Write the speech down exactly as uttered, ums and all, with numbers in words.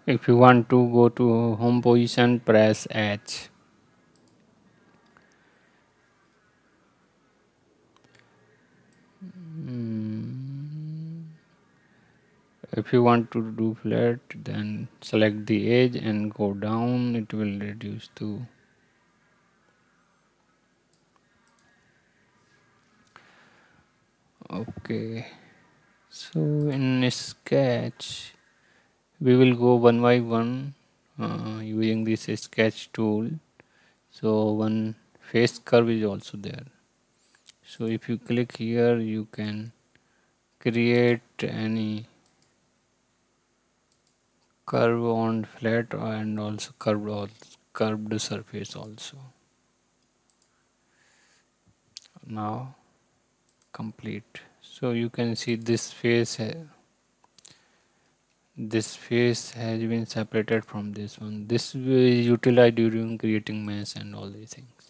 If you want to go to home position, press H. Mm. If you want to do flat, then select the edge and go down. It will reduce to okay. So in Sketch, we will go one by one uh, using this Sketch tool. So one face curve is also there. So if you click here, you can create any curve on flat and also curved or curved surface also. Now complete. So you can see this face this face has been separated from this one. This is utilized during creating mesh and all these things.